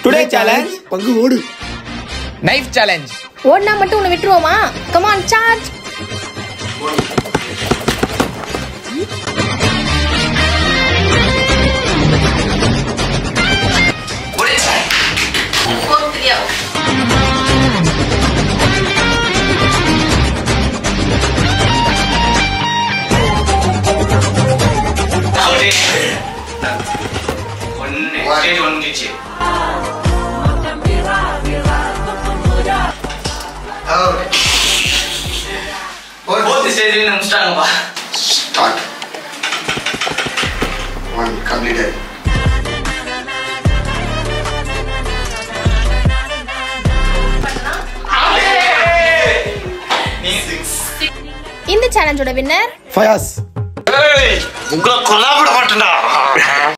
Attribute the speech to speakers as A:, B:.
A: Today challenge பங்கு ஓடு.
B: Knife challenge.
C: ஓடுனா மட்டும் உன்னை விட்டுருவோமா? Come on charge.
A: Start. One completed.
C: இந்த சேலஞ்சோட வின்னர்
A: ஃபயாஸ்.
D: உங்களை கொல்லாவிட மாட்டேன்டா.